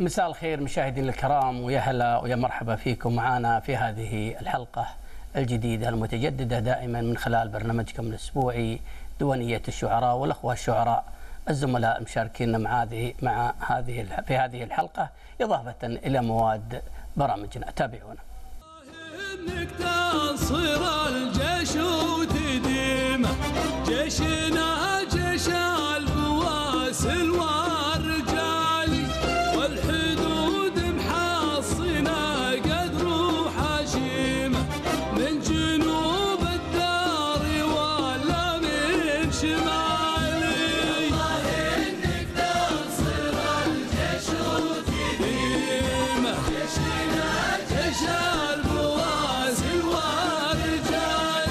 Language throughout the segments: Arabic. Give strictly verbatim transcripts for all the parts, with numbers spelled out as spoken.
مساء الخير مشاهدينا الكرام، ويا هلا ويا مرحبا فيكم معنا في هذه الحلقة الجديدة المتجددة دائما من خلال برنامجكم الأسبوعي ديوانية الشعراء، والأخوة الشعراء الزملاء المشاركين مع هذه مع هذه في هذه الحلقة إضافة إلى مواد برامجنا. تابعونا. انك تنصر الجيش وتديمه، جيشنا جيش البواسل والرجال، والحدود محصنه قدر وحشيمه، من جنوب الدار ولا من شمالي. الله انك تنصر الجيش وتديمه، جيشنا جيش البواسل والرجال.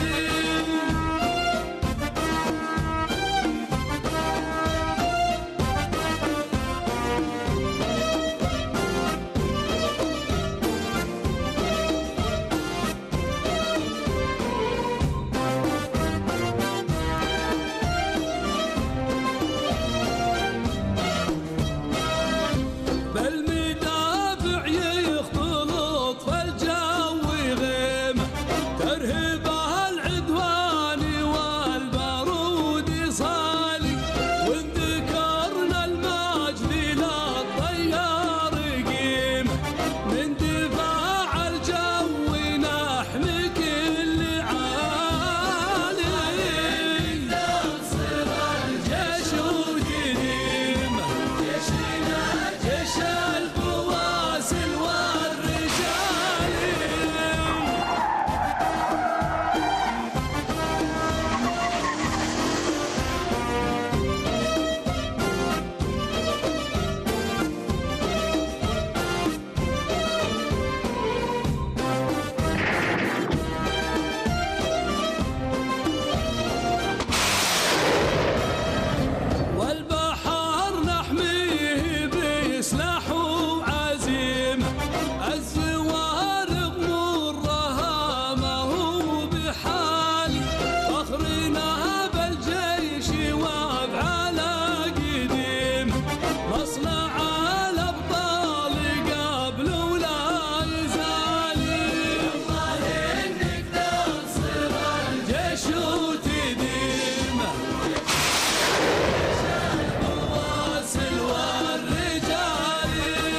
بالمدافع يختلط في الجو غيمه، ترهب العدوان والبارود صالي، وإن ذكرنا المجد للطيار قيمه، من دفاع الجو نحمي كل عالي. تنصر الجيش وتديمه، جيشنا جيش البواسل والرجال. والبحر نحميه بسلاح وعزيمة، الزوارق مرها ما هو بحالي، فخرنا بالجيش وافعال قديم، مصنع الابطال قبل ولا يزالي. الله انك تنصر الجيش وتديمه، البواسل والرجال.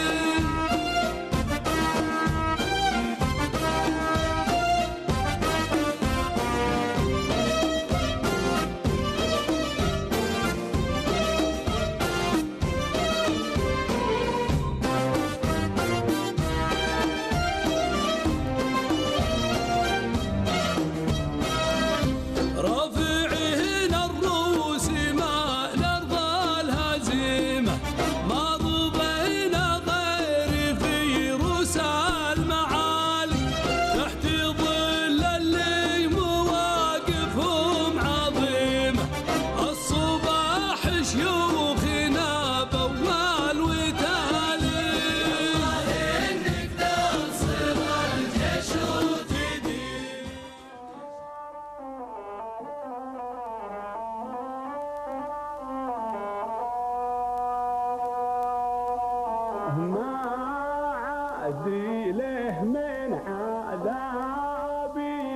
رافعين الروس ما نرضى الهزيمة، ماضوا بين غير في روس المعالي، تحت ظل اللي مواقفهم عظيمة، الصباح شيوخنا بوال وتالي. الله انك تنصر الجيش وتديم. ما عادي له من عذابي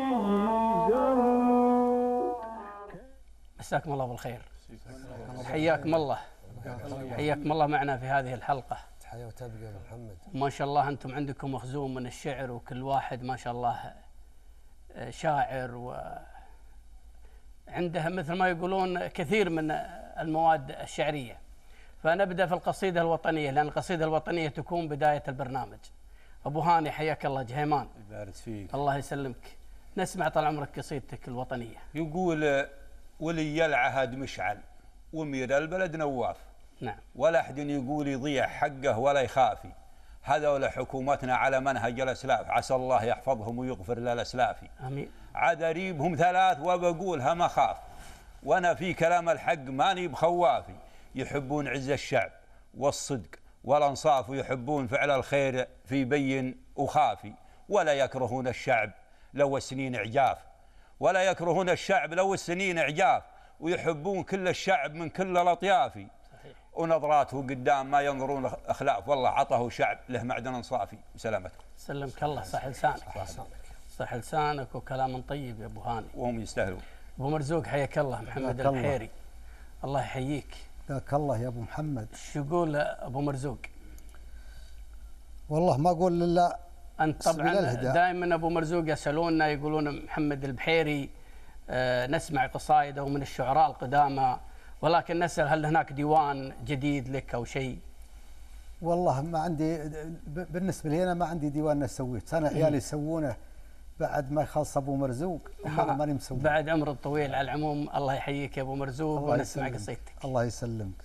يزول. مساكم الله بالخير، حياكم الله حياكم الله معنا في هذه الحلقة. تحية وتبقى يا محمد. ما شاء الله أنتم عندكم مخزون من الشعر، وكل واحد ما شاء الله شاعر وعنده مثل ما يقولون كثير من المواد الشعرية. فنبدأ في القصيدة الوطنية، لأن القصيدة الوطنية تكون بداية البرنامج. أبو هاني حياك الله جهيمان. يبارك فيك. الله يسلمك. نسمع طال عمرك قصيدتك الوطنية. يقول ولي العهد مشعل ومير البلد نواف، نعم. ولا أحد يقول يضيع حقه ولا يخافي، هذول حكومتنا على منهج الأسلاف، عسى الله يحفظهم ويغفر للأسلاف. آمين. عذاريبهم ثلاث وبقولها ما خاف، وأنا في كلام الحق ماني بخوافي، يحبون عز الشعب والصدق والأنصاف، ويحبون فعل الخير في بين وخافي، ولا يكرهون الشعب لو السنين عجاف، ولا يكرهون الشعب لو السنين عجاف، ويحبون كل الشعب من كل الأطياف. ونظراته قدام ما ينظرون اخلاف. والله عطه شعب له معدن صافي. سلامتكم. سلمك الله. صح لسانك. صح لسانك وكلام طيب يا ابو هاني. وهم يستاهلون. ابو مرزوق حياك الله. محمد البحيري الله يحييك. حياك الله يا ابو محمد. شو يقول ابو مرزوق؟ والله ما اقول الا انت طبعا دائما ابو مرزوق يسالوننا يقولون محمد البحيري آه نسمع قصائده من الشعراء القدامى، ولكن نسال هل هناك ديوان جديد لك او شيء؟ والله ما عندي، بالنسبه لي انا ما عندي ديوان سويت، انا عيالي يسوونه بعد ما يخلص ابو مرزوق. انا ماني مسوي بعد عمر الطويل. على العموم الله يحييك يا ابو مرزوق ونسمع قصيدتك. الله يسلمك.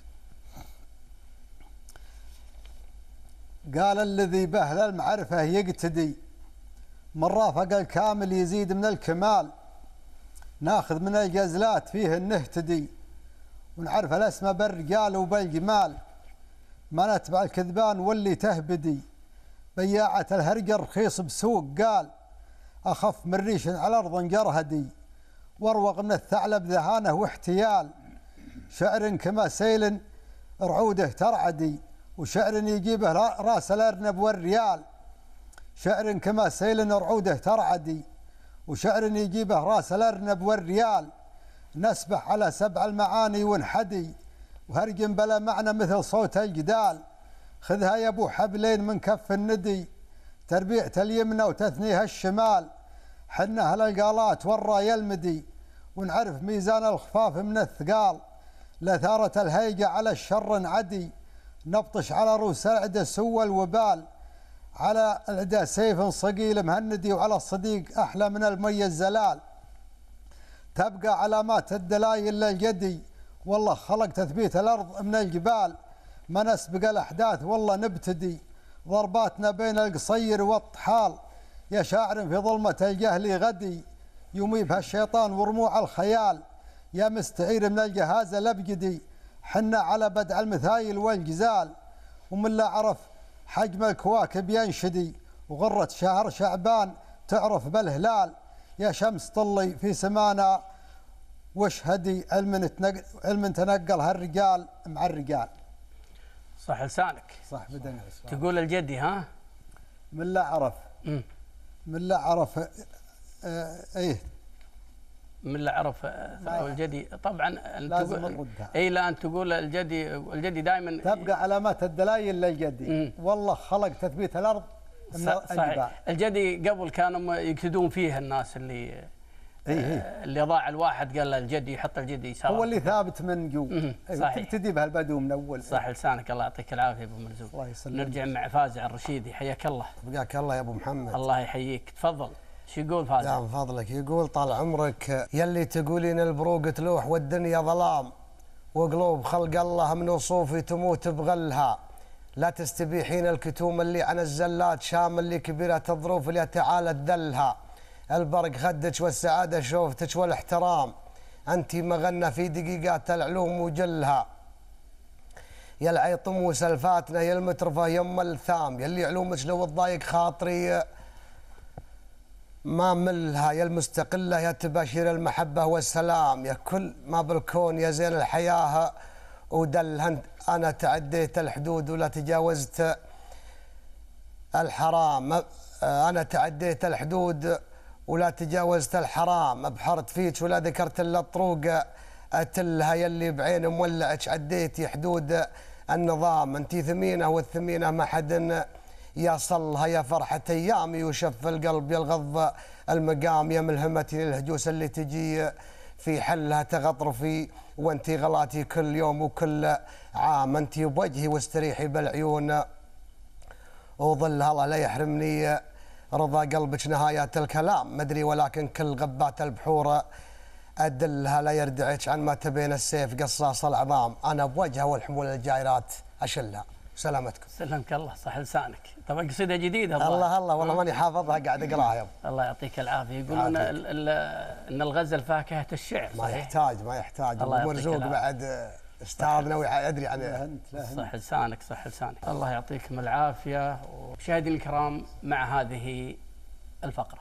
قال الذي بأهل المعرفة يقتدي، من رافق الكامل يزيد من الكمال، ناخذ من الجزلات فيه نهتدي، ونعرف الاسماء بالرجال وبالجمال، ما نتبع الكذبان واللي تهبدي، بياعة الهرجة رخيص بسوق قال، أخف من ريش على أرض جرهدي، واروق من الثعلب ذهانه واحتيال، شعر كما سيل رعوده ترعدي، وشعر يجيبه راس الأرنب والريال، شعر كما سيل رعوده ترعدي، وشعر يجيبه راس الأرنب والريال، نسبح على سبع المعاني ونحدي، وهرج بلا معنى مثل صوت الجدال، خذها يا ابو حبلين من كف الندي، تربيعة اليمنى وتثنيها الشمال، حنها القالات والراي المدي، ونعرف ميزان الخفاف من الثقال، لثارة الهيجة على الشر عدي، نبطش على روس العدا سوى الوبال، على العدا سيف صقيل مهندي، وعلى الصديق أحلى من المي الزلال، تبقى علامات الدلايل للجدي، والله خلق تثبيت الأرض من الجبال، ما نسبق الأحداث والله نبتدي، ضرباتنا بين القصير والطحال، يا شاعر في ظلمة الجهل غدي، يميبها الشيطان ورموع الخيال، يا مستعير من الجهاز الأبجدي، حنا على بدع المثايل والجزال، ومن لا عرف حجم الكواكب ينشدي، وغرة شهر شعبان تعرف بالهلال، يا شمس طلي في سمانا واشهدي، علم علم تنقل هالرجال مع الرجال. صح لسانك. صح بدني. تقول الجدي ها؟ من لا عرف. امم من لا عرف اه ايه من لا عرف الجدي طبعا لازم نردها. اي لا انت تقول الجدي، الجدي دائما تبقى علامات الدلايل للجدي. مم. والله خلق تثبيت الارض من الجبال. الجدي قبل كانوا يقتدون فيه الناس اللي إيه إيه. اللي ضاع الواحد قال له الجدي يحط الجدي يسار، هو اللي ثابت من جو. صحيح. تبتدي بهالبدو من اول. صح لسانك. الله يعطيك العافيه ابو مرزوق. الله يسلمك. نرجع مع فازع الرشيدي. حياك الله. حياك الله يا ابو محمد. الله يحييك. تفضل. شو يقول فازع؟ لا من فضلك. يقول طال عمرك يلي تقولين البروق تلوح والدنيا ظلام، وقلوب خلق الله من وصوفي تموت بغلها، لا تستبيحين الكتوم اللي عن الزلات شام، اللي كبيرة الظروف اللي تعالى تذلها، البرق خدك والسعادة شوفتك والاحترام، أنت مغنى في دقيقات العلوم وجلها، يا العيطم وسلفاتنا يا المترفة يم الثام، يلي علومك لو تضايق خاطري ما ملها، يا المستقلة يا تباشير المحبة والسلام، يا كل ما بالكون يا زين الحياة ودلها، أنا تعديت الحدود ولا تجاوزت الحرام، أنا تعديت الحدود ولا تجاوزت الحرام، بحرت فيك ولا ذكرت الا الطروق اتلها، يلي بعين مولعك عديتي حدود النظام، انتي ثمينه والثمينه ما حد يصلها، يا فرحه ايامي وشف القلب يلغض المقام، يا ملهمتي للهجوس اللي تجي في حلها تغطرفي، وانتي غلاتي كل يوم وكل عام، انتي بوجهي واستريحي بالعيون وظلها، الله لا يحرمني رضا قلبك نهايات الكلام، مدري ولكن كل غبات البحور أدلها، لا يردعك عن ما تبين السيف قصاص العظام، أنا بوجهها والحمول الجائرات أشلها. سلامتكم. سلمك الله. صح لسانك. طبعا قصيدة جديدة. الله الله والله ماني حافظها قاعد أقراها يا الله يعطيك العافية. يقولون إن الغزل فاكهة الشعر. ما يحتاج ما يحتاج. مرزوق بعد استاذنا ويدري عن. صح لسانك. صح لسانك. الله يعطيكم العافيه. مشاهدينا الكرام مع هذه الفقره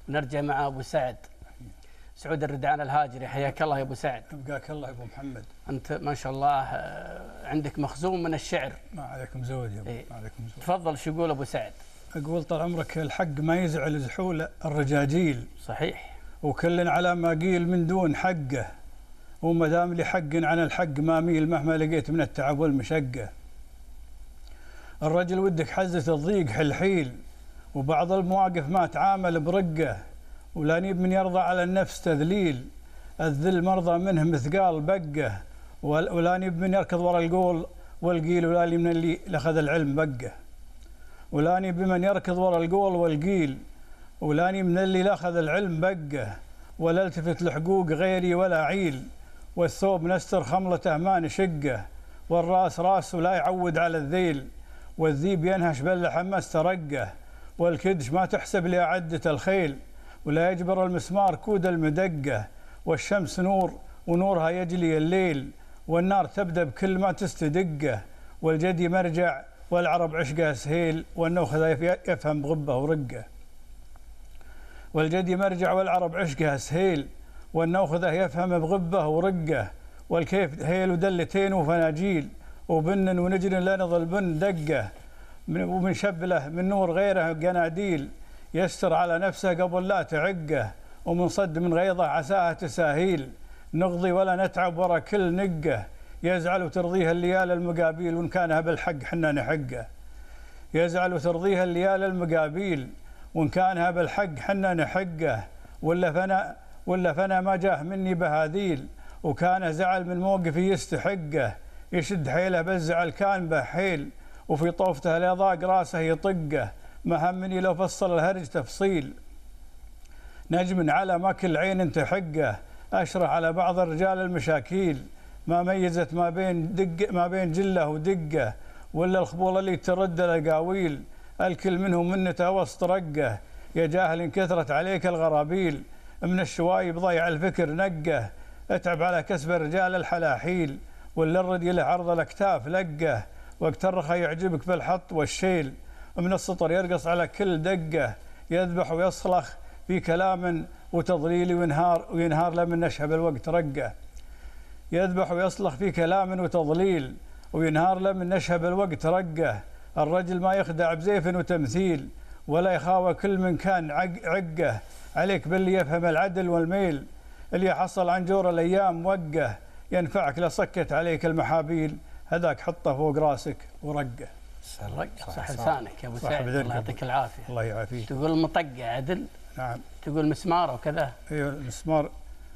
ونرجع مع ابو سعد سعود الردعان الهاجري. حياك الله يا ابو سعد. يبقاك الله يا ابو محمد. انت ما شاء الله عندك مخزون من الشعر. ما عليكم زود يا ابو. إيه. ما عليكم زود. تفضل شو يقول ابو سعد؟ اقول طال عمرك الحق ما يزعل زحول الرجاجيل، صحيح. وكل على ما قيل من دون حقه، وما دام لي حق عن الحق ما ميل مهما لقيت من التعب والمشقه. الرجل ودك حزة الضيق حلحيل، وبعض المواقف ما تعامل برقه، ولا نيب من يرضى على النفس تذليل، الذل مرضى منه مثقال بقه، ولا نيب من يركض ورا القول والقيل، ولا لي من اللي لأخذ العلم بقه، ولا نيب من يركض ورا القول والقيل، ولا نيب من اللي لأخذ العلم بقه، ولا التفت لحقوق غيري ولا عيل، والثوب نستر خملته ما نشقه، والراس راس ولا يعود على الذيل، والذيب ينهش بلحم ما استرقه، والكدش ما تحسب لأعدة الخيل، ولا يجبر المسمار كود المدقة، والشمس نور ونورها يجلي الليل، والنار تبدأ بكل ما تستدقه، والجدي مرجع والعرب عشقه سهيل، والنوخذ يفهم بغبه ورقه. والجدي مرجع والعرب عشقه سهيل، والنوخذه يفهم بغبه ورقه، والكيف هيل ودلتين وفناجيل، وبن ونجر لا نظل بن دقه، ومن شبله من نور غيره قناديل، يستر على نفسه قبل لا تعقه، ومن صد من غيظه عساها تساهيل، نقضي ولا نتعب ورا كل نقه، يزعل وترضيها الليال المقابيل، وإن كانها بالحق حنا نحقه. يزعل وترضيها الليال المقابيل، وإن كانها بالحق حنا نحقه، ولا فنا ولا فنا ما جاه مني بهاذيل، وكان زعل من موقفي يستحقه، يشد حيله بالزعل كان بحيل، وفي طوفته لا ضاق راسه يطقه، ما همني لو فصل الهرج تفصيل. نجم على ما كل عين تحقه، أشرح على بعض الرجال المشاكيل، ما ميزت ما بين دق ما بين جله ودقه، ولا الخبول اللي ترد الأقاويل، الكل منهم منته وسط رقه، يا جاهل إن كثرت عليك الغرابيل، من الشوايب ضيع الفكر نقه، اتعب على كسب الرجال الحلاحيل، ولا الردي له عرض الأكتاف لقه، وقت الرخا يعجبك بالحط والشيل، من السطر يرقص على كل دقه، يذبح ويصلخ في كلام وتضليل، وينهار وينهار لمن نشهب الوقت رقه. يذبح ويصلخ في كلام وتضليل، وينهار لمن نشهب الوقت رقه. الرجل ما يخدع بزيف وتمثيل، ولا يخاوى كل من كان عقه، عليك باللي يفهم العدل والميل، اللي يحصل عن جور الايام وقه، ينفعك لصكت عليك المحابيل، هذاك حطه فوق راسك ورقه. صح لسانك يا ابو سعد، الله يعطيك العافيه. الله يعافيك. تقول مطقه عدل؟ نعم. تقول مسمار وكذا؟ ايوه المسمار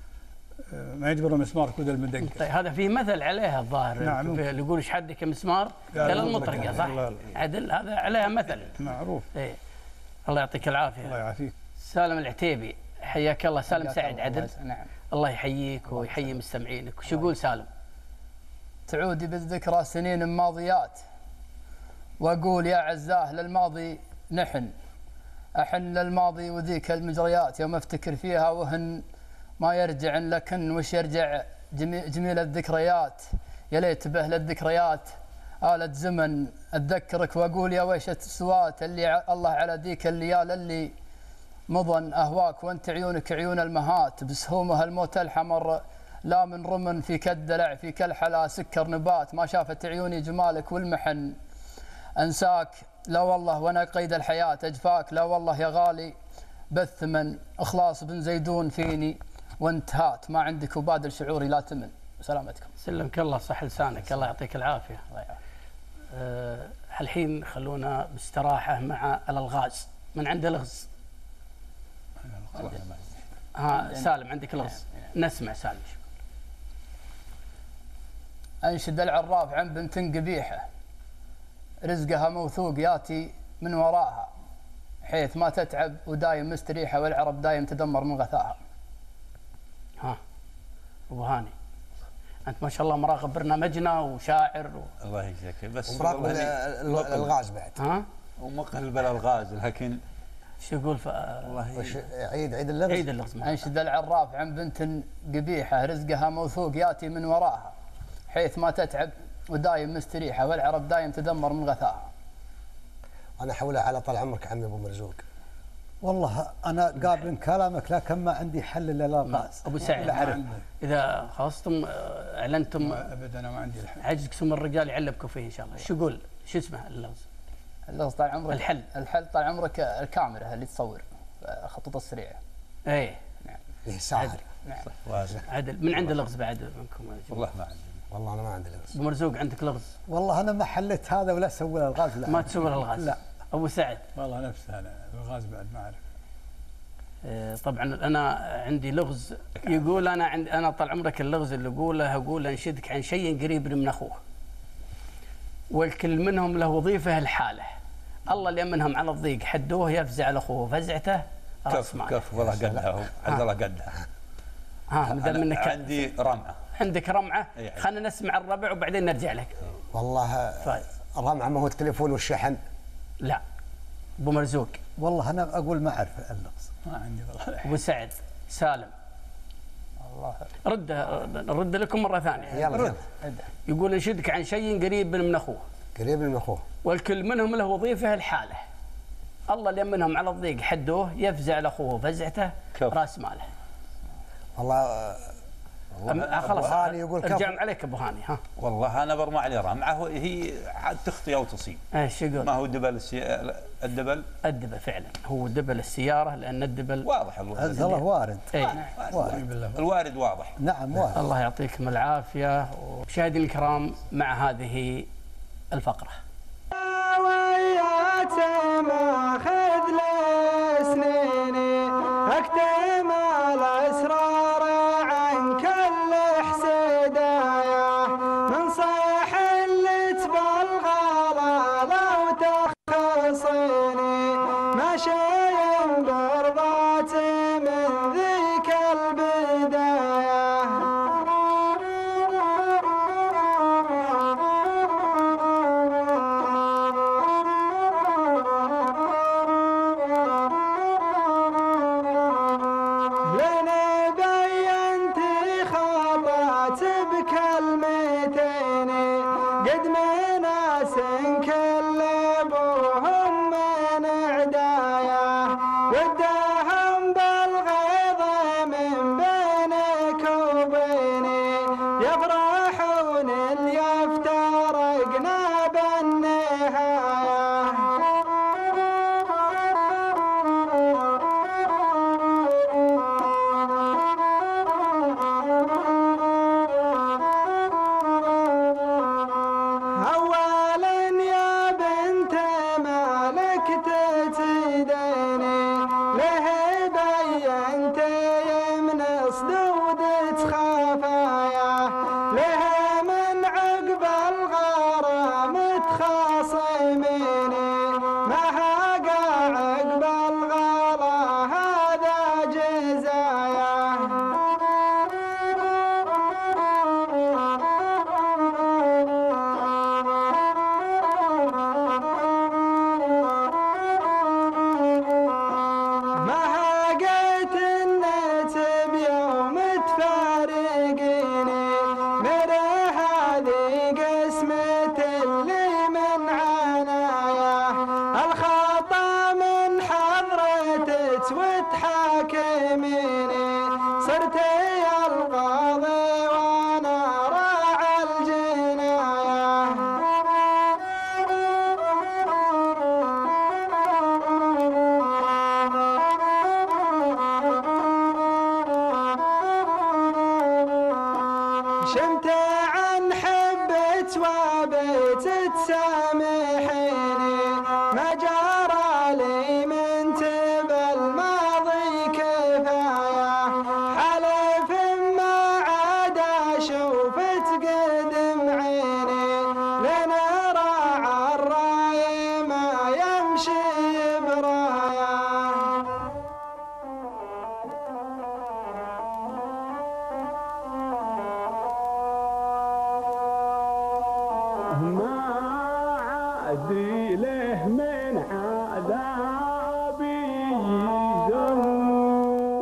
ما يجبر المسمار كود المدق. طيب هذا في مثل عليها الظاهر. نعم. اللي يقول ايش حدك يا مسمار؟ قال المطرقه صح؟ الله عدل هذا عليها مثل معروف. ايه الله يعطيك العافيه. الله يعافيك. سالم العتيبي حياك الله. سالم سعد عدل. نعم. الله يحييك ويحيي مستمعينك. وش يقول سالم؟ تعودي بالذكرى سنين ماضيات، واقول يا عزاه للماضي نحن، احن للماضي وذيك المجريات، يوم افتكر فيها وهن ما يرجع لكن وش يرجع جميل, جميل الذكريات، يا ليت به للذكريات آلة زمن اتذكرك، واقول يا ويش السوات اللي الله على ذيك الليال اللي مضن اهواك، وانت عيونك عيون المهات، بسهومها الموت الحمر لا من رمن، في كالدلع في كالحلا سكر نبات، ما شافت عيوني جمالك والمحن، انساك لا والله وانا قيد الحياة، اجفاك لا والله يا غالي بالثمن، اخلاص بن زيدون فيني وانتهات، ما عندك وبادل شعوري لا تمن. سلامتكم. سلمك الله صح لسانك. الله يعطيك العافيه. أه الحين خلونا باستراحه مع الالغاز. من عنده لغز؟ ها سالم عندك لغز؟ نسمع سالم. انشد العراف عن بنت قبيحه، رزقها موثوق ياتي من وراها، حيث ما تتعب ودايم مستريحه، والعرب دايم تدمر من غثاها. ها ابو هاني انت ما شاء الله مراقب برنامجنا وشاعر و... الله يجزاك. بس ومراقب الالغاز بعد. ها ومقل بالالغاز، لكن شو يقول ف... والله عيد عيد اللغز. عيد اللغز. انشد العراف عن بنت قبيحه، رزقها موثوق ياتي من وراها، حيث ما تتعب ودايم مستريحه، والعرب دايم تدمر من غثاها. انا حولها على طال عمرك عمي ابو مرزوق. والله انا قابل كلامك لكن ما عندي حل للالغاز. ابو سعد، اذا خلصتم اعلنتم ابدا انا ما عندي الحل. عجزكم الرجال يعلمكم فيه ان شاء الله. شو يقول؟ شو اسمه اللغز؟ اللغز طال عمرك الحل الحل طال عمرك الكاميرا اللي تصور الخطوط السريعه. ايه نعم. ايه سهل. نعم. عدل من عنده لغز بعد منكم؟ والله ما عندي. والله انا ما عندي لغز. ابو مرزوق عندك لغز؟ والله انا ما حليت هذا ولا اسوي الالغاز. لا ما تسوي الالغاز؟ لا. ابو سعد؟ والله نفسها انا الغاز بعد ما اعرف. طبعا انا عندي لغز يقول انا عند انا طال عمرك اللغز اللي اقوله اقول انشدك عن شيء قريب من اخوه والكل منهم له وظيفه الحاله الله اللي منهم على الضيق حدوه يفزع لاخوه فزعته راس كف مال. كف والله قدها هو عز الله قدها. ها مدام منك عندي رمعه. عندك رمعه إيه. خلينا نسمع الربع وبعدين نرجع لك. والله طيب الرمعه ما هو التليفون والشحن. لا. ابو مرزوق؟ والله انا اقول ما اعرف اللغز. ما عندي والله. ابو سعد؟ سالم؟ الله رد رد لكم مره ثانيه. يلا يلا. يقول انشدك عن شيء قريب من اخوه قريب من اخوه والكل منهم له وظيفه الحاله الله اللي منهم على الضيق حدوه يفزع لاخوه فزعته راس ماله. والله أم- خلاص أبو هاني يقول كفو. ارجع عليك ابو هاني. ها والله انا برمع لي رمعه هي عاد تخطي او تصيب. ايش يقول؟ ما هو دبل السي... الدبل الدبل فعلا هو دبل السياره لان الدبل واضح. عز الله وارد. اي وارد. الوارد واضح. نعم وارد. الله يعطيكم العافيه. ومشاهدينا الكرام مع هذه الفقره ماخذ لسنيني اكتم الاسرار عن كل حسدايا من صيح اللي تبالغى لو تخصيني ماشي برضات من ذيك بكلمتين قد ما ناس كل ابوهم من عدايا وداهم بالغيظ من بينك وبيني يفرحون اللي يفترقنا بالنهايه. شمت عن حبت وبيت تسامحيني ما جرى لي من تب الماضي كفايه حلف ما عاد اشوف تقدم عيني لين راعى الراي ما يمشي برايه. ما عادي له من عذابي يزور.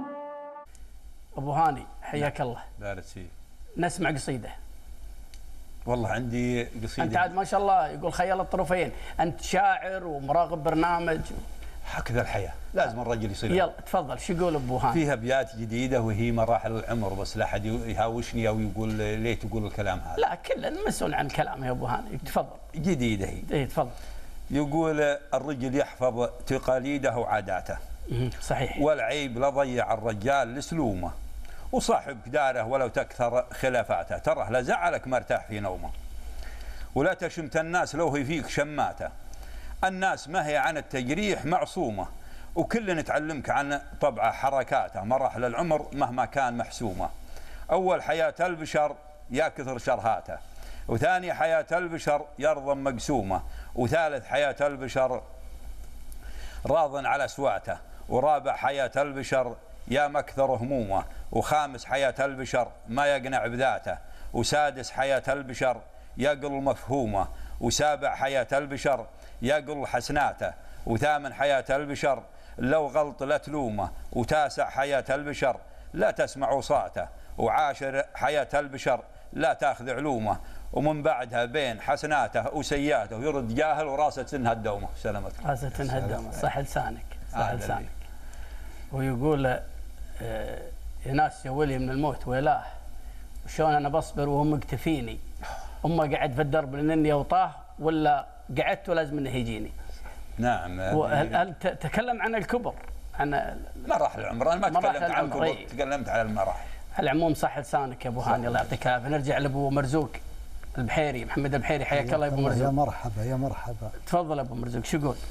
ابو هاني حياك الله. بارك فيك. نسمع قصيده. والله عندي قصيدة. أنت عاد ما شاء الله يقول خيال الطرفين، أنت شاعر ومراقب برنامج. هكذا الحياة، لازم الرجل يصير. يلا تفضل، شو يقول أبو هاني؟ فيها أبيات جديدة وهي مراحل العمر، بس لا أحد يهاوشني أو يقول ليه تقول الكلام هذا. لا كلنا مسؤول عن كلامه يا أبو هاني، تفضل. جديدة هي. إيه تفضل. يقول الرجل يحفظ تقاليده وعاداته. صحيح. والعيب لا ضيع الرجال لسلومه، وصاحب داره ولو تكثر خلافاته، تراه لا زعلك مرتاح في نومه. ولا تشمت الناس لو هي فيك شماته، الناس ما هي عن التجريح معصومة، وكل تعلمك عن طبع حركاته، مراحل العمر مهما كان محسومة. أول حياة البشر يا كثر شرهاته، وثاني حياة البشر يرضى مقسومة، وثالث حياة البشر راض على أسواته، ورابع حياة البشر يا مكثر همومه، وخامس حياة البشر ما يقنع بذاته، وسادس حياة البشر يقل مفهومه، وسابع حياة البشر يقل حسناته، وثامن حياة البشر لو غلط لا تلومه، وتاسع حياة البشر لا تسمع وصاته، وعاشر حياة البشر لا تاخذ علومه، ومن بعدها بين حسناته وسيئاته يرد جاهل وراسه تنهد دومه. سلامتك. راسه تنهد دومه، صح لسانك، صح لسانك. ويقول آه يا ناس يا ولي من الموت ويلاه، وشون انا بصبر وهم مكتفيني، امه قعد في الدرب لاني اوطاه ولا قعدت ولازم انه يجيني. نعم. هل, هل تكلم عن الكبر، عن مراحل العمر؟ انا ما تكلمت عن الكبر، ايه؟ تكلمت على المراحل. على العموم صح لسانك يا ابو هاني، الله يعطيك العافيه. نرجع لابو مرزوق البحيري، محمد البحيري، حياك الله يا ابو مرزوق. يا مرحبا يا مرحبا. تفضل ابو مرزوق، شو يقول؟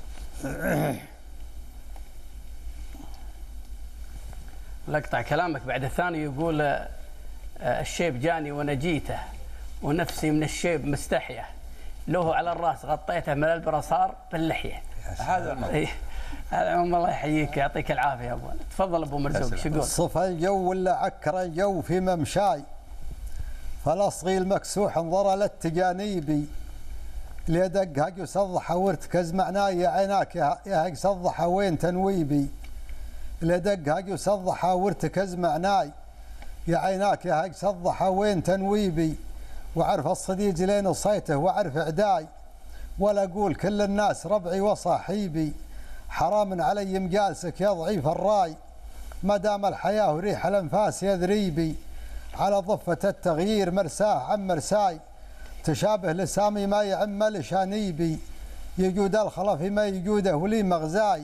لقطع كلامك بعد الثاني يقول الشيب جاني وانا جيته، ونفسي من الشيب مستحيه، له على الراس غطيته من البرا صار باللحيه. هذا الموضوع. هذا عموما الله يحييك يعطيك العافيه يا ابو. تفضل ابو مرزوق، شو يقول؟ صفى الجو ولا عكر الجو في ممشاي، فالاصغي المكسوح انظر للتجانيبي، اللي دق هاج وصضح وارتكز معناي يا عيناك يا هاج صضح وين تنويبي، اللي دق هاج وصضح وارتكز معناي يا عيناك يا هاج صضح وين تنويبي، وعرف الصديق لين وصيته وعرف عداي، ولا اقول كل الناس ربعي وصاحيبي، حرام علي مجالسك يا ضعيف الراي، ما دام الحياه وريح الانفاس يذريبي، على ضفه التغيير مرساه عن مرساي، تشابه لسامي ما يعم لشانيبي، يجود الخلف ما يجوده ولي مغزاي،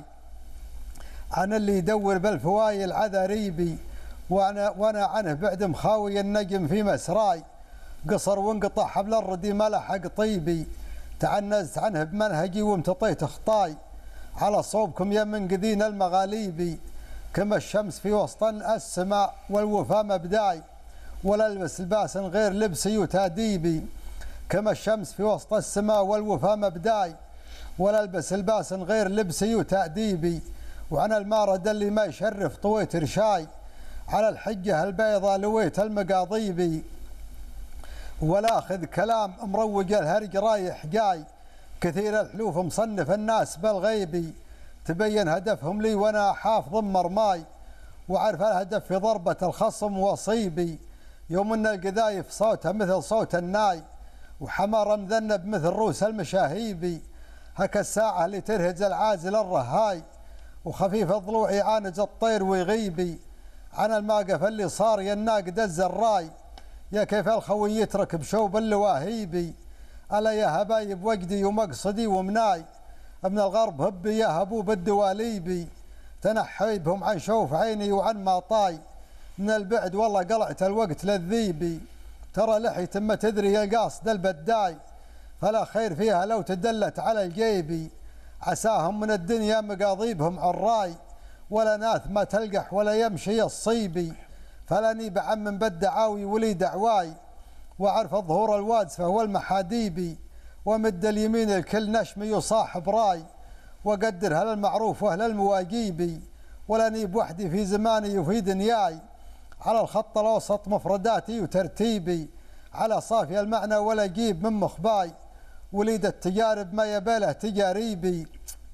عن اللي يدور بالفواي العذريبي، وانا وانا عنه بعد مخاوي النجم في مسراي، قصر وانقطع حبل الردي ما لحق طيبي، تعنزت عنه بمنهجي وامتطيت خطاي، على صوبكم يا منقذين المغاليبي، كما الشمس في وسط السماء والوفا مبداي، ولا البس لباس غير لبسي وتاديبي، كما الشمس في وسط السماء والوفا مبداي، ولا البس لباس غير لبسي وتأديبي، وأنا المارد اللي ما يشرف طويت رشاي، على الحجة البيضاء لويت المقاضيبي، ولا أخذ كلام مروج الهرج رايح جاي، كثير الحلوف مصنف الناس بالغيبي، تبين هدفهم لي وأنا حافظ مرماي، وعرف الهدف في ضربة الخصم وصيبي، يوم أن القذايف صوتها مثل صوت الناي، وحمار مذنب مثل روس المشاهيبي، هكا الساعة اللي ترهج العازل الرهاي، وخفيف الضلوع يعانج الطير ويغيبي، عن الماقف اللي صار يناقد الزراي، يا كيف الخوي يترك بشوب اللواهيبي، ألا يا هبايب وجدي ومقصدي ومناي، ابن الغرب هبي يا هبوب الدواليبي، تنحيبهم عن شوف عيني وعن ماطاي، من البعد والله قلعت الوقت للذيبي، ترى لحي ثم تدري القاصد البداي، فلا خير فيها لو تدلت على الجيبي، عساهم من الدنيا مقاضيبهم عراي، ولا ناث ما تلقح ولا يمشي الصيبي، فلا نيب عم من بالدعاوي ولي دعواي، وعرف الظهور الوادفة والمحاديبي، ومد اليمين الكل نشمي وصاحب راي، وقدر هل المعروف واهل المواجيبي، ولا نيب وحدي في زماني وفي دنياي، على الخط الأوسط مفرداتي وترتيبي، على صافي المعنى ولا جيب من مخباي، وليد التجارب ما يباله تجاريبي،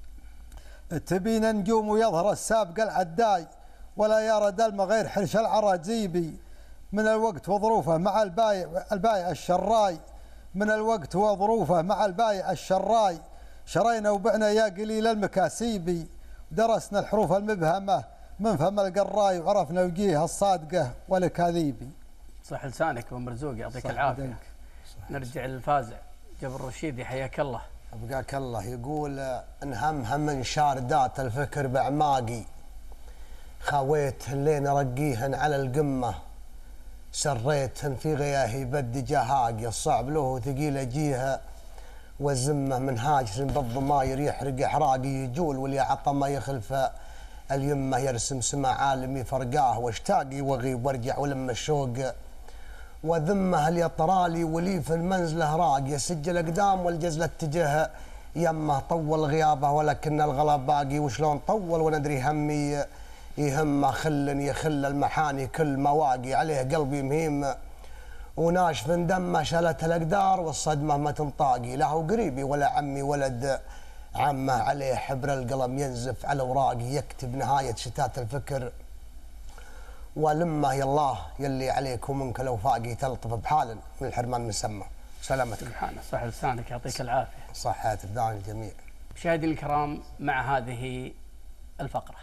تبين نجوم ويظهر السابق العداي، ولا يرى دلم غير حرش العراجيبي، من الوقت وظروفه مع البايع البايع الشراي، من الوقت وظروفه مع البايع الشراي، شرينا وبعنا يا قليل المكاسيبي، درسنا الحروف المبهمة من فم القراي، وعرفنا وجيه الصادقة والكاذيبي. صح لسانك ومرزوق، يعطيك العافية. نرجع للفازع جبر الرشيدي، حياك الله. أبقاك الله. يقول إن هم هم من شاردات الفكر بأعماقي، خاويتهن لين أرقيهن على القمة، سريتهن في غياهي بدي جهاقي، الصعب له ثقيل أجيها والزمة من هاجس بالضماير يحرق إحراقي، يجول واللي عطمه يخلف اليمة، يرسم سما عالمي فرقاه واشتاقي وغيب وارجع ولما الشوق وذمه اللي طرالي ولي في المنزله راق، يسجل اقدام والجزله اتجاه يمه، طول غيابه ولكن الغلا باقي، وشلون طول وندري همي يهمه، خل يخل المحاني كل مواقي، عليه قلبي مهيم وناشف دمه، شالت الاقدار والصدمه ما تنطاقي، لا هو قريبي ولا عمي ولد عمه، عليه حبر القلم ينزف على اوراقي، يكتب نهايه شتات الفكر ولمه، يا الله يلي عليك ومنك لو فاقي، تلطف بحال من الحرمان مسمى. سلامتك. سبحانه، صح لسانك، يعطيك العافيه. صحة تبدان الجميع. مشاهدينا الكرام، مع هذه الفقره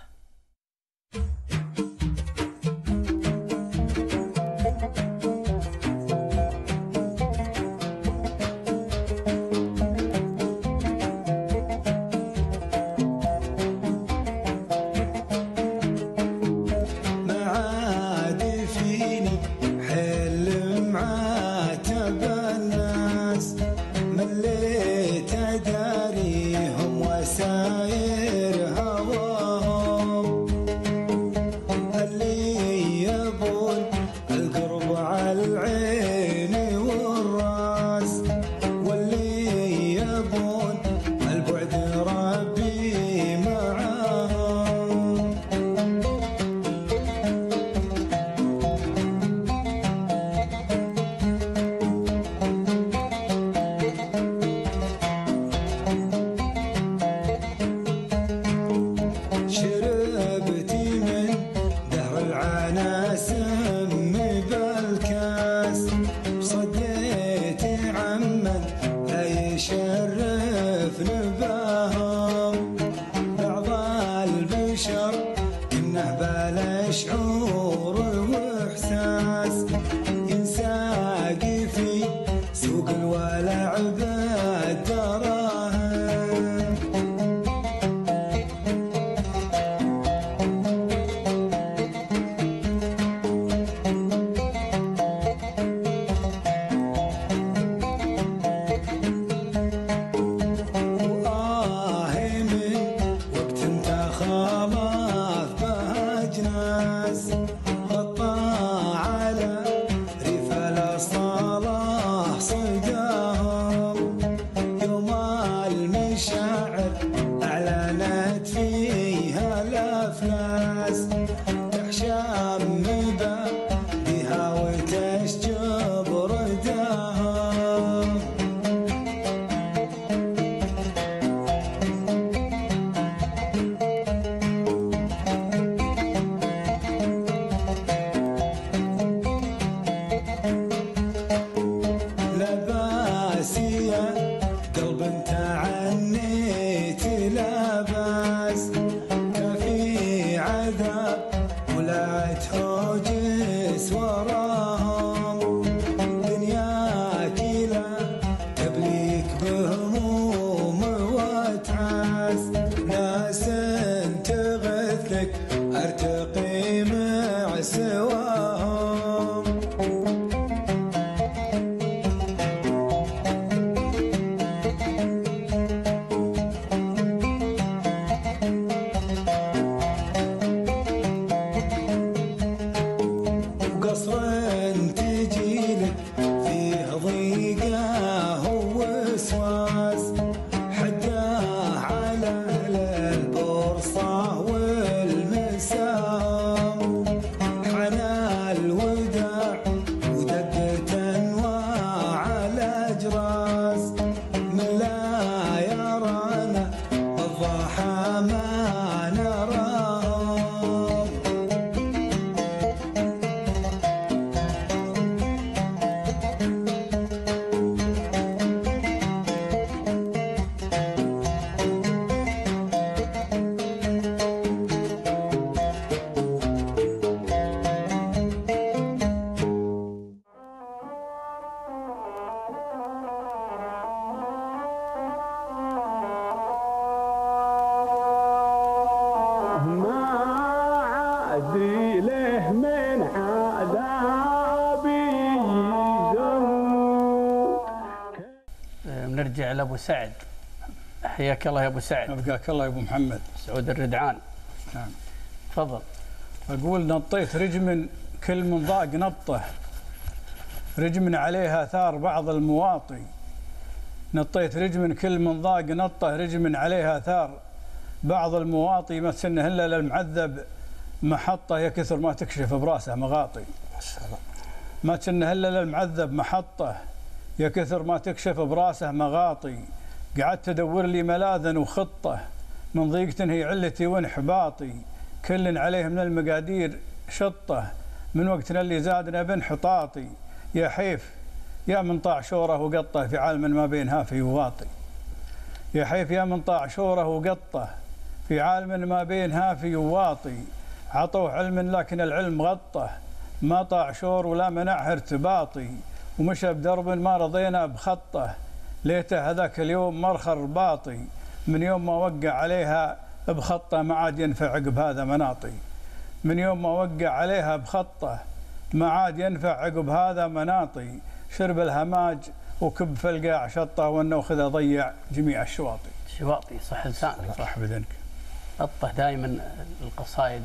نرجع لابو سعد. حياك الله يا ابو سعد. أبقاك الله يا ابو محمد. سعود الردعان. نعم. تفضل. أقول نطيت رجم كل من ضاق نطه، رجم عليها ثار بعض المواطي. نطيت رجم كل من ضاق نطه، رجم عليها ثار بعض المواطي. ما تسنه إلا للمعذب محطة، يا كثر ما تكشف براسه مغاطي. ما تسنه إلا للمعذب محطة، يا كثر ما تكشف براسه مغاطي. قعدت أدور لي ملاذا وخطة، من ضيقة هي علتي وانحباطي. كل عليه من المقادير شطة، من وقتنا اللي زادنا بانحطاطي. يا حيف يا من طاع شوره وقطه، في عالم ما بين هافي وواطي. يا حيف يا من طاع شوره وقطه، في عالم ما بين هافي وواطي. عطوه علم لكن العلم غطه، ما طاع شور ولا منعه ارتباطي. ومشى بدرب ما رضينا بخطه، ليته هذاك اليوم مرخى رباطي. من يوم ما وقع عليها بخطه، ما عاد ينفع عقب هذا مناطي. من يوم ما وقع عليها بخطه، ما عاد ينفع عقب هذا مناطي. شرب الهماج وكب في القاع شطه، والنوخذ ضيع جميع الشواطئ. شواطئ صح لسانك. صح بدنك. خطه دائما القصائد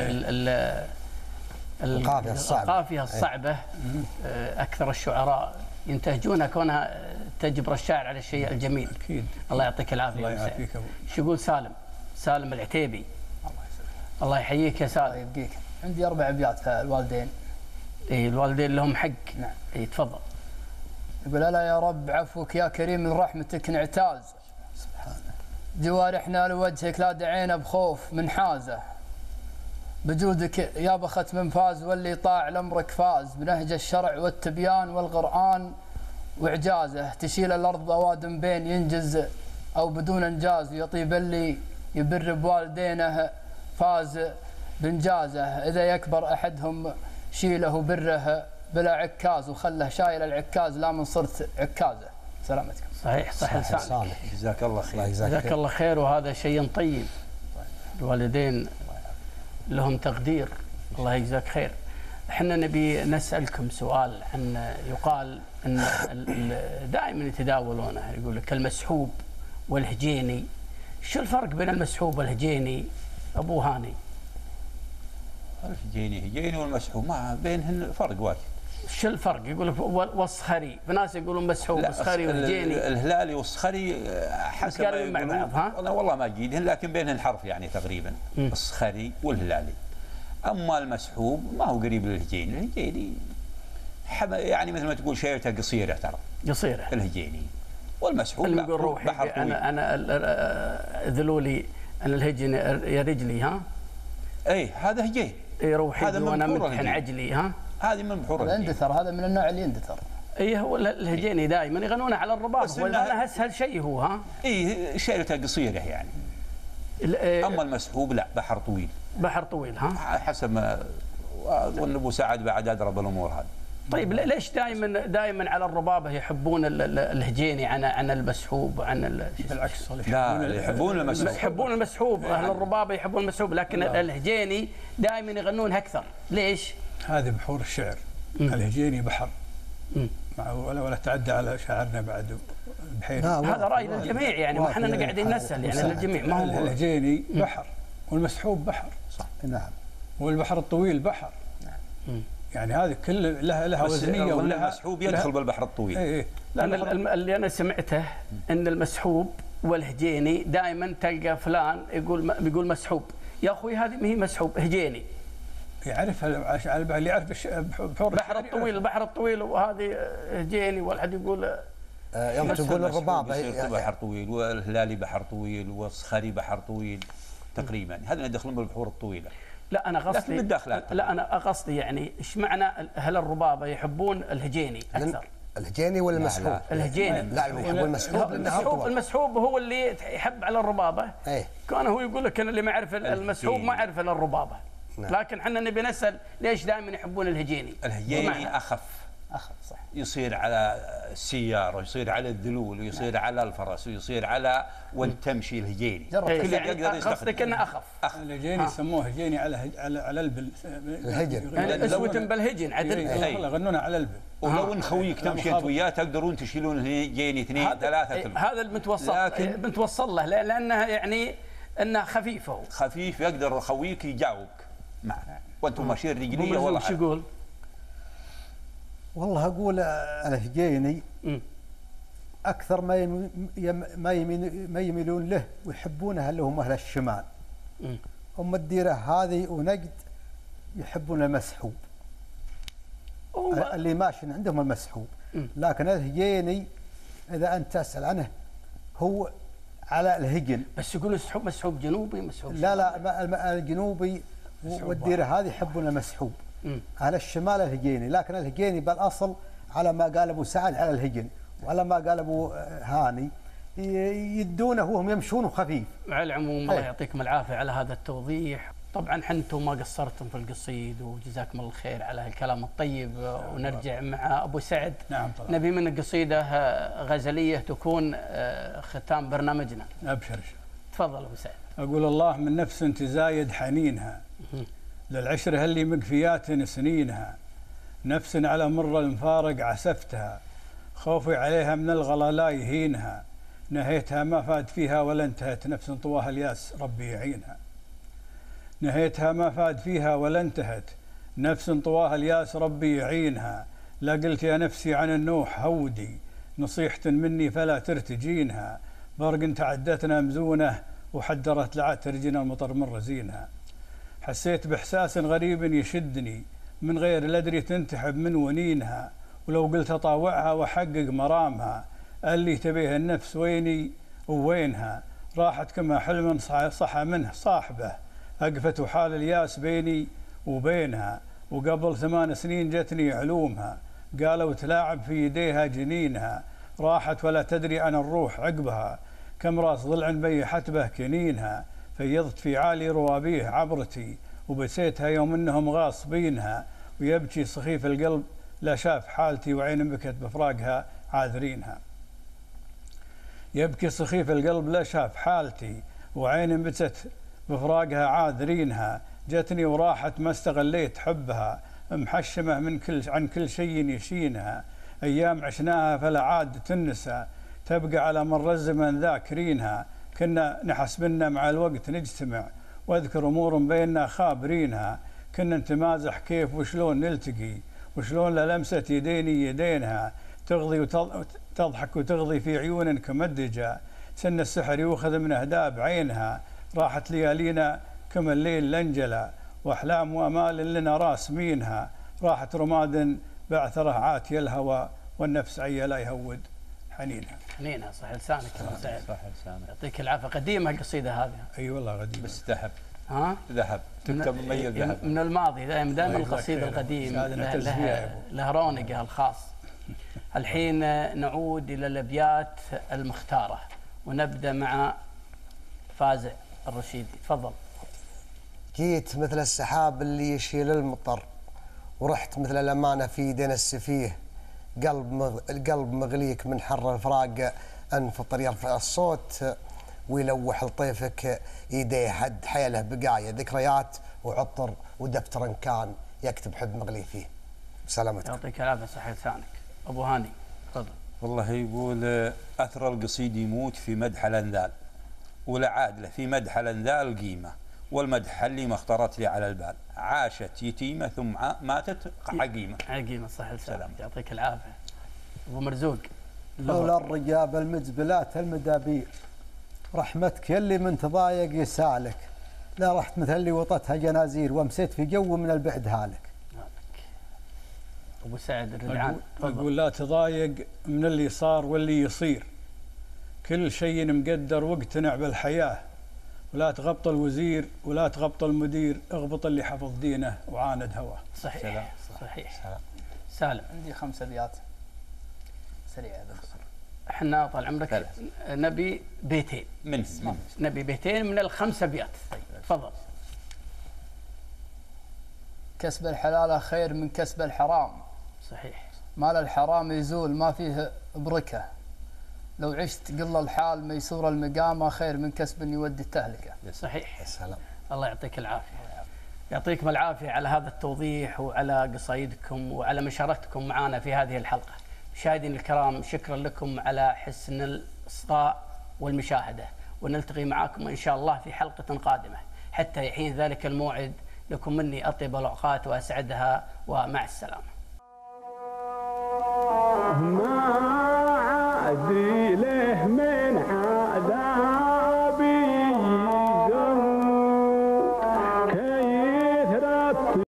القافيه الصعبه القافيه الصعبه اكثر الشعراء ينتهجونها كونها تجبر الشاعر على الشيء الجميل. اكيد. الله يعطيك العافيه. الله يعافيك ابو. شو يقول سالم؟ سالم العتيبي. الله يسلمك. الله يحييك يا سالم. الله يبقيك. عندي اربع ابيات في الوالدين. اي الوالدين لهم حق. نعم. اي تفضل. يقول الا يا رب عفوك يا كريم من رحمتك نعتاز، سبحانه جوارحنا لوجهك لا دعينا بخوف من حازه. بجودك يا بخت من فاز، واللي طاع لامرك فاز. بنهج الشرع والتبيان والقرآن واعجازه. تشيل الارض اوادم بين ينجز او بدون انجاز، ويطيب اللي يبر بوالدينه فاز بانجازه. اذا يكبر احدهم شيله بره بلا عكاز، وخله شايل العكاز لا من صرت عكازه. سلامتكم. صحيح صح لسانك. جزاك الله خير. جزاك الله خير. وهذا شيء طيب. الوالدين لهم تقدير. الله يجزاك خير. احنا نبي نسألكم سؤال عن يقال ان دائما يتداولونه، يقول لك المسحوب والهجيني. شو الفرق بين المسحوب والهجيني ابو هاني؟ الهجيني هجيني والمسحوب ما بينهن فرق واجد. شو الفرق؟ يقول لك والصخري، في ناس يقولون مسحوب وصخري وهجيني. الهلالي والصخري حسب مع بعض. ها؟ انا والله ما اجيدهن، لكن بينهن حرف يعني تقريبا. م. الصخري والهلالي. اما المسحوب ما هو قريب للهجيني. الهجيني يعني مثل ما تقول شيرته قصيره، ترى قصيره الهجيني. والمسحوب لا روحي انا انا ذلولي انا الهجيني يا رجلي. ها اي هذا هجين. اي روحي وانا مدحن عجلي. ها هذه من بحور الهجين. يندثر، هذا من النوع اللي يندثر. اي هو الهجيني دائما يغنونه على الرباط، ولا اسهل شيء هو. ها اي شيرته قصيره يعني. اما المسحوب لا، بحر طويل. بحر طويل. ها حسب ما والنبو سعد بعد اضرب الامور هذه. طيب ليش دائما دائما على الربابه يحبون الهجيني عن عن المسحوب وعن بالعكس؟ لا يحبون المسحوب. يحبون المسحوب. اهل الربابه يحبون المسحوب، لكن لا. الهجيني دائما يغنون اكثر. ليش؟ هذه بحور الشعر. م. الهجيني بحر. م. ولا ولا تعدى على شاعرنا بعد بحير. هذا راي للجميع يعني، ما احنا قاعدين نسال يعني للجميع. ما هو الهجيني بحر والمسحوب بحر. صح. نعم. والبحر الطويل بحر. نعم. يعني هذه كل لها لها وزنيه ولها المسحوب يدخل بالبحر الطويل. اي اي. أنا اللي انا سمعته ان المسحوب والهجيني دائما تلقى فلان يقول بيقول مسحوب، يا اخوي هذه ما هي مسحوب، هجيني. يعرفها اللي يعرف بحور البحر الطويل. البحر الطويل وهذه هجيني، والحد يقول يوم تقول الربابه بحر طويل، والهلالي بحر طويل، والصخري بحر طويل تقريبا. هذا يدخلون بالبحور الطويله. لا انا قصدي لا انا قصدي يعني ايش معنى اهل الربابه يحبون الهجيني اكثر؟ الهجيني ولا المسحوب؟ الهجيني. لا يحبون المسحوب. المسحوب المسحوب هو اللي يحب على الربابه. ايه كان هو يقول لك انا اللي ما اعرف المسحوب ما اعرف الا الربابه. نعم. لكن احنا نبي نسال ليش دائما يحبون الهجيني؟ الهجيني اخف أخف صح. يصير على السيارة ويصير على الذلول ويصير نعم. على الفرس ويصير على والتمشي الهجيني كل يقدر يستخدم. قصدك انه اخف. الهجيني يسموه هجيني على على على البل الهجن يعني اسوة بالهجن عدل. والله غنونا على البل. ولو ان خويك تمشي انت وياه تقدرون تشيلون هجيني اثنين ثلاثة كلهم. هذا المتوسط لكن متوصل له لانها يعني انها خفيفة. خفيف يقدر خويك يجاوبك معه وانتم ماشيين رجليه والله. شو يقول؟ والله اقول الهجيني اكثر ما يم ما يميل ما يميلون له ويحبونه اللي هم اهل الشمال. هم الديره هذه ونقد يحبون المسحوب. اللي ماشي عندهم المسحوب. لكن الهجيني اذا انت تسال عنه هو على الهجن. بس يقولون مسحوب مسحوب جنوبي مسحوب. لا لا الجنوبي والديره هذه يحبون المسحوب. على الشمال الهجيني، لكن الهجيني بالاصل على ما قال ابو سعد على الهجن، وعلى ما قال ابو هاني يدونه وهم يمشون خفيف. على العموم الله يعطيكم العافيه على هذا التوضيح، طبعا حنتم ما قصرتم في القصيد وجزاكم الله الخير على الكلام الطيب. ونرجع مع ابو سعد. نعم طبعا. نبي منك قصيده غزليه تكون ختام برنامجنا. ابشر. تفضل ابو سعد. اقول الله من نفس تزايد حنينها للعشر هاللي مكفيات سنينها، نفس على مر المفارق عسفتها، خوفي عليها من الغلا لا يهينها، نهيتها ما فاد فيها ولا انتهت، نفس طواها الياس ربي يعينها. نهيتها ما فاد فيها ولا انتهت، نفس طواها الياس ربي يعينها، لا قلت يا نفسي عن النوح هودي، نصيحة مني فلا ترتجينها، برق تعدتنا مزونة وحدرت لعاد ترجينا المطر من رزينها. حسيت بإحساس غريب يشدني من غير لا أدري تنتحب من ونينها، ولو قلت أطاوعها وأحقق مرامها، اللي تبيه النفس ويني ووينها، راحت كما حلم صحى منه صاحبه، أقفت وحال الياس بيني وبينها، وقبل ثمان سنين جتني علومها، قالوا تلاعب في يديها جنينها، راحت ولا تدري عن الروح عقبها، كم راس ضلع بيحت به كنينها، فيضت في عالي روابيه عبرتي، وبسيتها يوم انهم غاصبينها، ويبكي سخيف القلب لا شاف حالتي، وعين بكت بفراقها عاذرينها. يبكي سخيف القلب لا شاف حالتي، وعين بكت بفراقها عاذرينها، جتني وراحت ما استغليت حبها، محشمه من كل عن كل شيء يشينها، ايام عشناها فلا عاد تنسى، تبقى على مر الزمن ذاكرينها، كنا نحسبنا مع الوقت نجتمع، واذكر امور بيننا خابرينها، كنا نتمازح كيف وشلون نلتقي، وشلون للمسه يديني يدينها، تغضي وتضحك وتغضي في عيون كمدجه، سن السحر يؤخذ من اهداب عينها، راحت ليالينا كما الليل لنجلى، واحلام وامال لنا راسمينها، راحت رماد بعثره عاتي الهوى، والنفس عي لا يهود حنينها. حنينها صح لسانك يا ابو سعد. صح لسانك. يعطيك العافيه. قديمه القصيده هذه. اي أيوة والله قديمه. بس ذهب. ها؟ ذهب. تكتب مميز ذهب. من الماضي دائما دائما القصيده القديمه لها لها رونقها الخاص. الحين نعود الى الابيات المختاره ونبدا مع فازع الرشيدي. تفضل. جيت مثل السحاب اللي يشيل المطر، ورحت مثل الامانه في دين السفيه، قلب مغ... القلب مغليك من حر الفراق، انفطر يرفع الصوت ويلوح لطيفك ايديه حد حيله بقايا ذكريات وعطر ودفتر كان يكتب حب مغلي فيه. بسلامتك. يعطيك العافيه صح لسانك. ابو هاني تفضل. والله يقول اثر القصيد يموت في مدح الانذال، ولا عادله في مدح الانذال قيمه، والمدح اللي ما اختارت لي على البال، عاشت يتيمه ثم ماتت عقيمه. عقيمه صح لسانك. يعطيك العافيه. ابو مرزوق. لولا الرجاب المجبلات المدابير، رحمتك يلي من تضايق يسالك، لا رحت مثل اللي وطتها جنازير، وامسيت في جو من البعد هالك. ابو سعد الرجعان. اقول لا تضايق من اللي صار واللي يصير، كل شيء مقدر واقتنع بالحياه، ولا تغبط الوزير ولا تغبط المدير، اغبط اللي حفظ دينه وعاند هواه. صحيح. سلام. صحيح. سلام. سالم. عندي خمس ابيات سريعه بس. احنا طال عمرك نبي بيتين. من, من نبي بيتين من الخمس ابيات. طيب تفضل. كسب الحلال خير من كسب الحرام. صحيح. مال الحرام يزول ما فيه بركة، لو عشت قل الحال ميسور المقامة خير من كسب يودي التهلكة. صحيح. السلام. الله يعطيك العافية. يعطيكم العافية على هذا التوضيح وعلى قصايدكم وعلى مشاركتكم معنا في هذه الحلقة. مشاهدينا الكرام، شكرا لكم على حسن الإصغاء والمشاهدة، ونلتقي معكم إن شاء الله في حلقة قادمة. حتى يحين ذلك الموعد، لكم مني أطيب الأوقات وأسعدها، ومع السلامة.